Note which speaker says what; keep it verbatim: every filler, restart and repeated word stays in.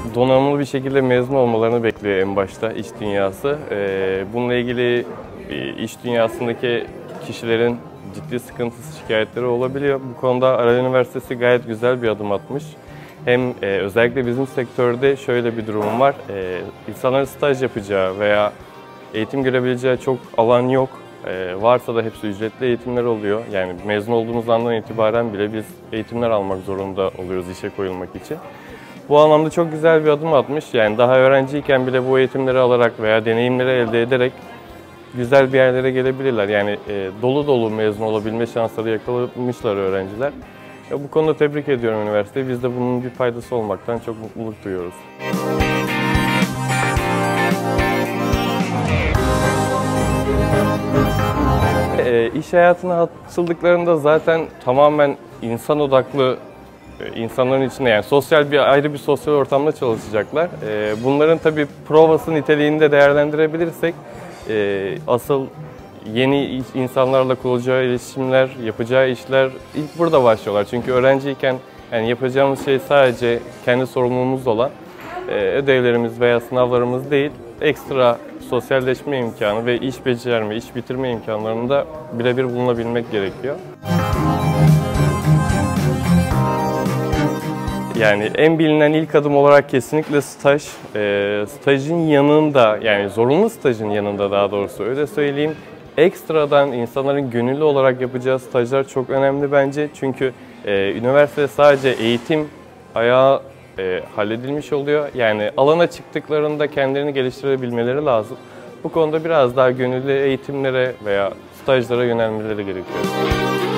Speaker 1: donanımlı bir şekilde mezun olmalarını bekliyor en başta iş dünyası. Bununla ilgili iş dünyasındaki kişilerin ciddi sıkıntısı, şikayetleri olabiliyor. Bu konuda Aral Üniversitesi gayet güzel bir adım atmış. Hem e, özellikle bizim sektörde şöyle bir durum var. E, insanların staj yapacağı veya eğitim görebileceği çok alan yok. E, varsa da hepsi ücretli eğitimler oluyor. Yani mezun olduğumuz andan itibaren bile biz eğitimler almak zorunda oluyoruz işe koyulmak için. Bu anlamda çok güzel bir adım atmış. Yani daha öğrenciyken bile bu eğitimleri alarak veya deneyimleri elde ederek güzel bir yerlere gelebilirler. Yani e, dolu dolu mezun olabilme şansları yakalamışlar öğrenciler. Ya bu konuda tebrik ediyorum üniversiteyi. Biz de bunun bir faydası olmaktan çok mutluluk duyuyoruz. E, iş hayatına atıldıklarında zaten tamamen insan odaklı, e, insanların içinde, yani sosyal bir ayrı bir sosyal ortamda çalışacaklar. E, bunların tabii provası niteliğinde değerlendirebilirsek e, asıl yeni insanlarla kuracağı iletişimler, yapacağı işler ilk burada başlıyorlar. Çünkü öğrenciyken yani yapacağımız şey sadece kendi sorumluluğumuz olan e, ödevlerimiz veya sınavlarımız değil, ekstra sosyalleşme imkanı ve iş becerme, iş bitirme imkanlarında birebir bulunabilmek gerekiyor. Yani en bilinen ilk adım olarak kesinlikle staj. E, stajın yanında, yani zorunlu stajın yanında daha doğrusu öyle söyleyeyim, ekstradan insanların gönüllü olarak yapacağı stajlar çok önemli bence. Çünkü e, üniversite sadece eğitim ayağı e, halledilmiş oluyor. Yani alana çıktıklarında kendilerini geliştirebilmeleri lazım. Bu konuda biraz daha gönüllü eğitimlere veya stajlara yönelmeleri gerekiyor.